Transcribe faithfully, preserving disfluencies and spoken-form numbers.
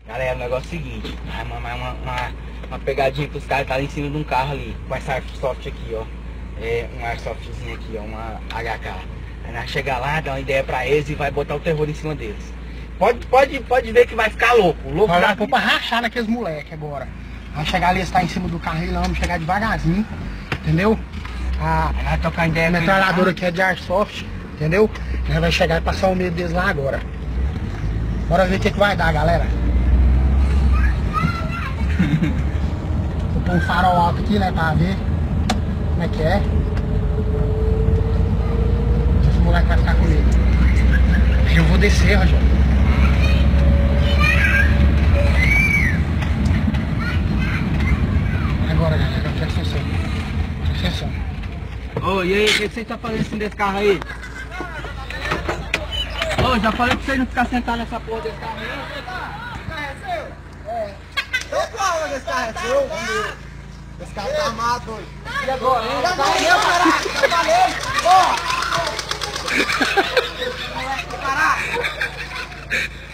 Galera, o negócio é o seguinte, uma, uma, uma, uma pegadinha que os caras tá ali em cima de um carro ali, com essa airsoft aqui, ó. É, um airsoftzinho aqui, ó, uma H K. Aí nós chegar lá, dá uma ideia pra eles e vai botar o terror em cima deles. Pode, pode, pode ver que vai ficar louco, louco. Vai pôr pra rachar naqueles moleques agora. Vai chegar ali, está em cima do carro e não, vamos chegar devagarzinho, entendeu? A, vai tocar ideia. A metralhadora aqui é de airsoft, entendeu? Nós vai chegar e passar o medo deles lá agora. Bora ver o que, que vai dar, galera. Vou pôr um farol alto aqui, né, pra ver como é que é. Esse moleque vai ficar com medo. Aí eu vou descer, Rogério. Agora, galera, presta atenção. Presta atenção. Ô, e aí, o que você tá fazendo assim desse carro aí? Ô, já falei pra vocês não ficar sentado nessa porra desse carro aí. Esse carro é seu? É. Eu falo que esse carro é seu? Esse carro tá armado hoje. E agora, hein? Já tá meu, caralho! Já falei! Porra! Caralho!